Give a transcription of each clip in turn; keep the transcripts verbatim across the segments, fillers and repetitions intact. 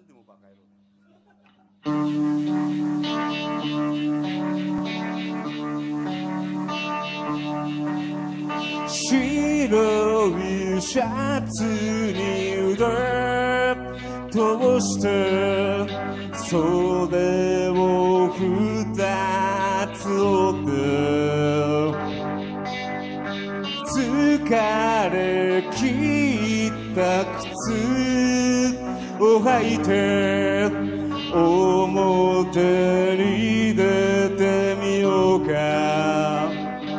でもバカ野郎。白いシャツに腕通して袖を二つ折って疲れ切った靴を履いて表に出てみようか。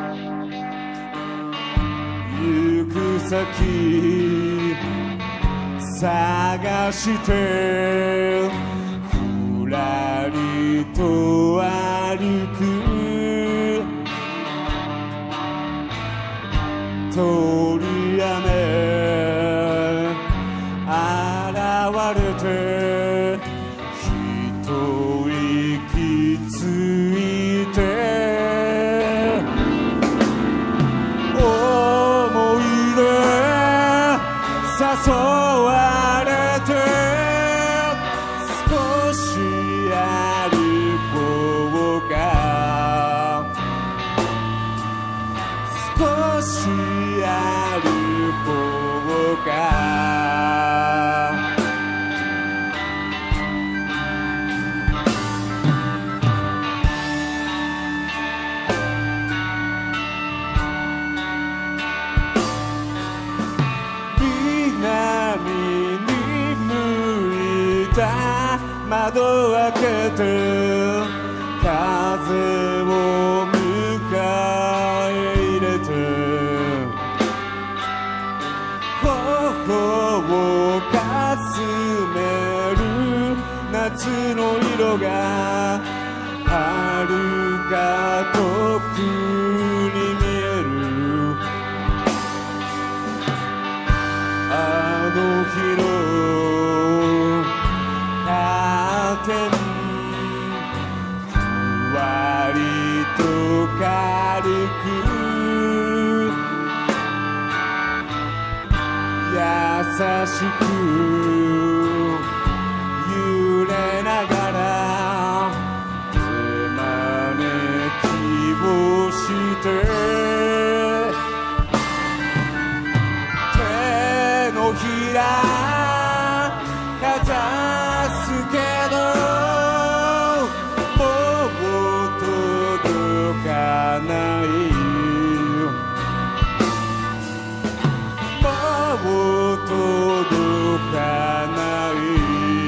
行く先探してふらりと歩く鳥雨現れて一息ついて思い出誘われて少し歩こうか少し歩こうか南に向いた窓を開けて風を迎え入れて頬をかすめる夏の色が遥か遠くに見えるあの日のカーテンふわりと軽く優しく揺れながら手招きをして手のひらかざすけどもう届かないもう届かない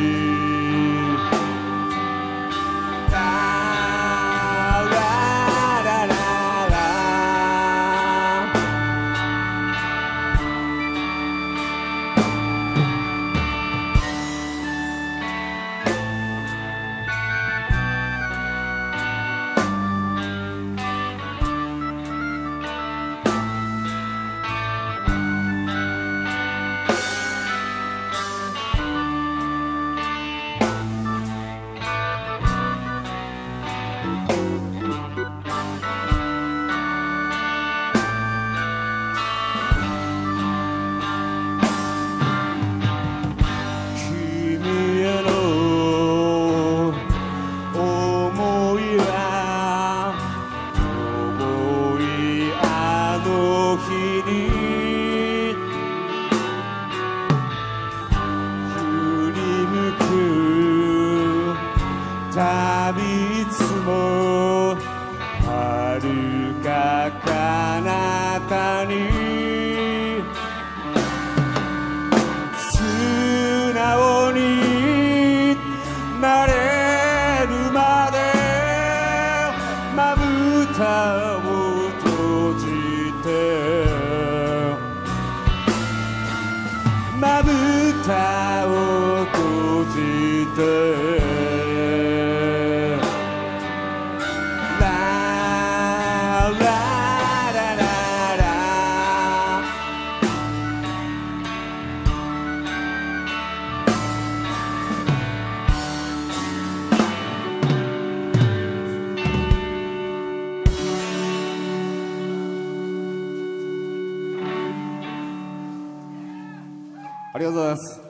ラララララ旅いつも遥か彼方に素直になれるまでまぶたを閉じてまぶたを閉じてありがとうございます。